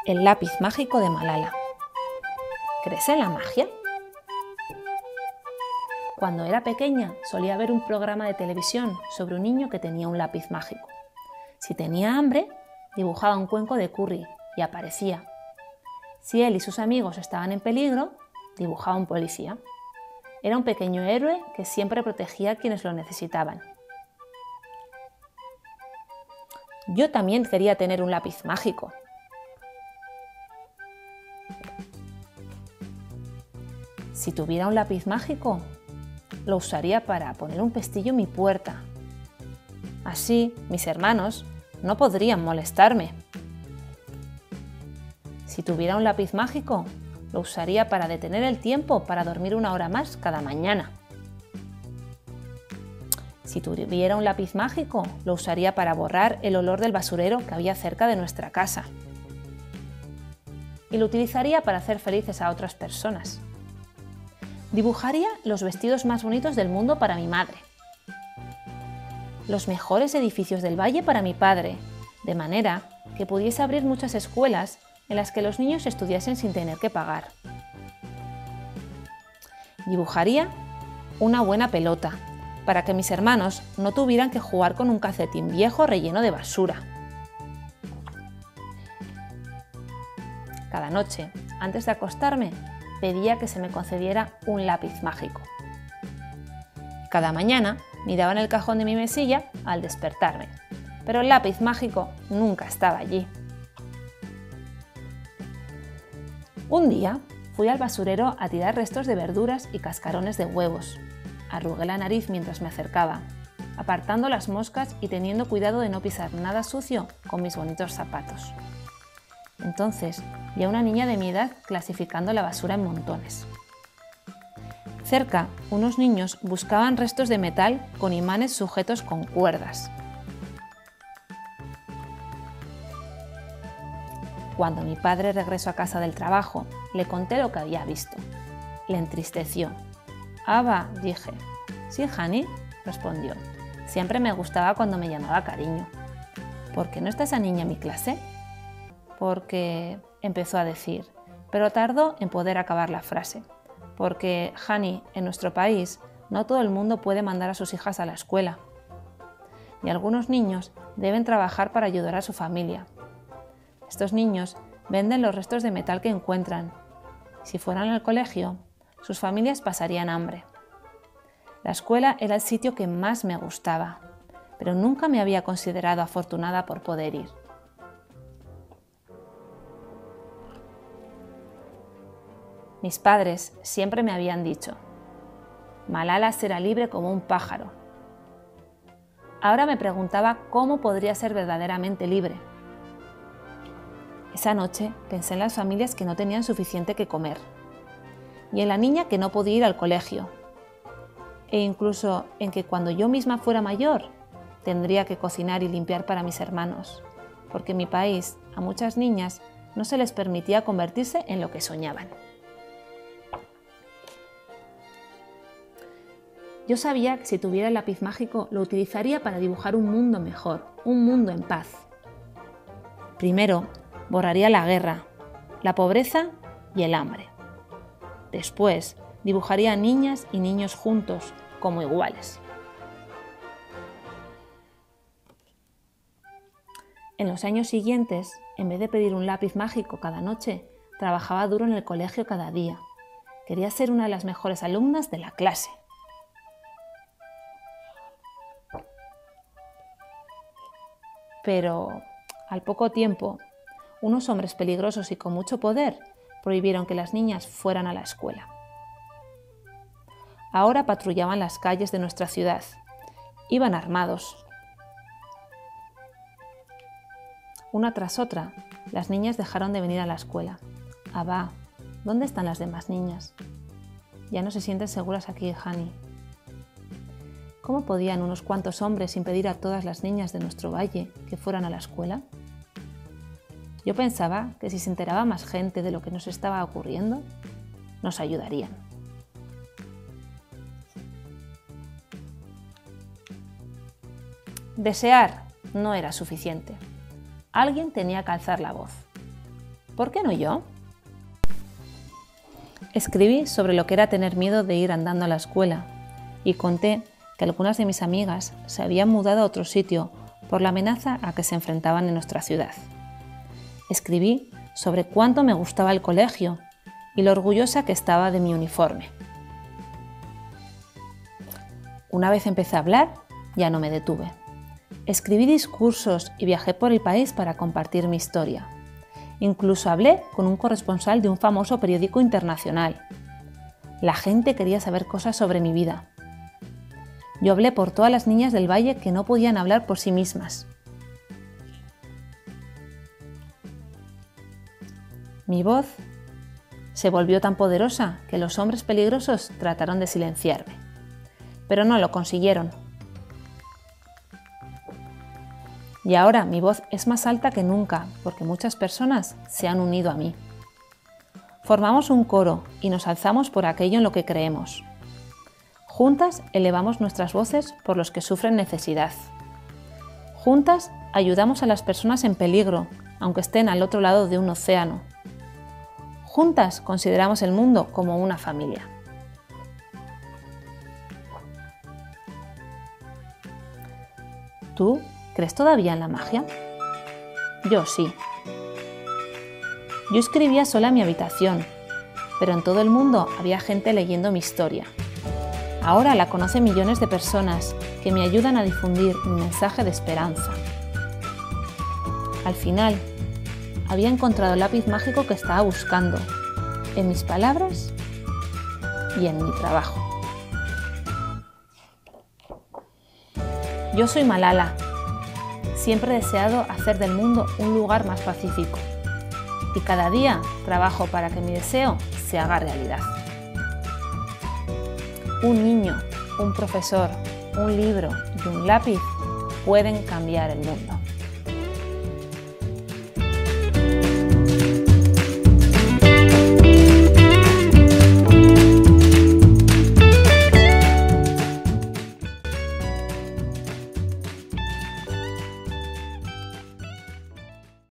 El lápiz mágico de Malala. ¿Crees en la magia? Cuando era pequeña solía ver un programa de televisión sobre un niño que tenía un lápiz mágico. Si tenía hambre, dibujaba un cuenco de curry y aparecía. Si él y sus amigos estaban en peligro, dibujaba un policía. Era un pequeño héroe que siempre protegía a quienes lo necesitaban. Yo también quería tener un lápiz mágico. Si tuviera un lápiz mágico, lo usaría para poner un pestillo en mi puerta. Así, mis hermanos no podrían molestarme. Si tuviera un lápiz mágico, lo usaría para detener el tiempo para dormir 1 hora más cada mañana. Si tuviera un lápiz mágico, lo usaría para borrar el olor del basurero que había cerca de nuestra casa. Y lo utilizaría para hacer felices a otras personas. Dibujaría los vestidos más bonitos del mundo para mi madre. Los mejores edificios del valle para mi padre, de manera que pudiese abrir muchas escuelas en las que los niños estudiasen sin tener que pagar. Dibujaría una buena pelota, para que mis hermanos no tuvieran que jugar con un calcetín viejo relleno de basura. Cada noche, antes de acostarme, pedía que se me concediera un lápiz mágico. Cada mañana miraba en el cajón de mi mesilla al despertarme, pero el lápiz mágico nunca estaba allí. Un día fui al basurero a tirar restos de verduras y cascarones de huevos. Arrugué la nariz mientras me acercaba, apartando las moscas y teniendo cuidado de no pisar nada sucio con mis bonitos zapatos. Entonces vi a una niña de mi edad clasificando la basura en montones. Cerca, unos niños buscaban restos de metal con imanes sujetos con cuerdas. Cuando mi padre regresó a casa del trabajo, le conté lo que había visto. Le entristeció. «Aba», dije. «Sí, Hani», respondió. «Siempre me gustaba cuando me llamaba cariño». «¿Por qué no está esa niña en mi clase?» «Porque», empezó a decir, pero tardó en poder acabar la frase. «Porque, Hani, en nuestro país no todo el mundo puede mandar a sus hijas a la escuela. Y algunos niños deben trabajar para ayudar a su familia. Estos niños venden los restos de metal que encuentran. Si fueran al colegio, sus familias pasarían hambre. La escuela era el sitio que más me gustaba, pero nunca me había considerado afortunada por poder ir». Mis padres siempre me habían dicho: «Malala será libre como un pájaro». Ahora me preguntaba cómo podría ser verdaderamente libre. Esa noche pensé en las familias que no tenían suficiente que comer, y en la niña que no podía ir al colegio, e incluso en que cuando yo misma fuera mayor tendría que cocinar y limpiar para mis hermanos, porque en mi país a muchas niñas no se les permitía convertirse en lo que soñaban. Yo sabía que si tuviera el lápiz mágico lo utilizaría para dibujar un mundo mejor, un mundo en paz. Primero, borraría la guerra, la pobreza y el hambre. Después, dibujaría a niñas y niños juntos, como iguales. En los años siguientes, en vez de pedir un lápiz mágico cada noche, trabajaba duro en el colegio cada día. Quería ser una de las mejores alumnas de la clase. Pero, al poco tiempo, unos hombres peligrosos y con mucho poder prohibieron que las niñas fueran a la escuela. Ahora patrullaban las calles de nuestra ciudad. Iban armados. Una tras otra, las niñas dejaron de venir a la escuela. «Abba, ¿dónde están las demás niñas? Ya no se sienten seguras aquí, Hani». ¿Cómo podían unos cuantos hombres impedir a todas las niñas de nuestro valle que fueran a la escuela? Yo pensaba que si se enteraba más gente de lo que nos estaba ocurriendo, nos ayudarían. Desear no era suficiente. Alguien tenía que alzar la voz. ¿por qué no yo? Escribí sobre lo que era tener miedo de ir andando a la escuela y conté que algunas de mis amigas se habían mudado a otro sitio por la amenaza a que se enfrentaban en nuestra ciudad. Escribí sobre cuánto me gustaba el colegio y lo orgullosa que estaba de mi uniforme. Una vez empecé a hablar, ya no me detuve. Escribí discursos y viajé por el país para compartir mi historia. Incluso hablé con un corresponsal de un famoso periódico internacional. La gente quería saber cosas sobre mi vida. Yo hablé por todas las niñas del valle que no podían hablar por sí mismas. Mi voz se volvió tan poderosa que los hombres peligrosos trataron de silenciarme, pero no lo consiguieron. Y ahora mi voz es más alta que nunca porque muchas personas se han unido a mí. Formamos un coro y nos alzamos por aquello en lo que creemos. Juntas elevamos nuestras voces por los que sufren necesidad. Juntas ayudamos a las personas en peligro, aunque estén al otro lado de un océano. Juntas consideramos el mundo como una familia. ¿Tú crees todavía en la magia? Yo sí. Yo escribía sola en mi habitación, pero en todo el mundo había gente leyendo mi historia. Ahora la conocen millones de personas que me ayudan a difundir mi mensaje de esperanza. Al final, había encontrado el lápiz mágico que estaba buscando, en mis palabras y en mi trabajo. Yo soy Malala. Siempre he deseado hacer del mundo un lugar más pacífico. Y cada día trabajo para que mi deseo se haga realidad. Un niño, un profesor, un libro y un lápiz pueden cambiar el mundo.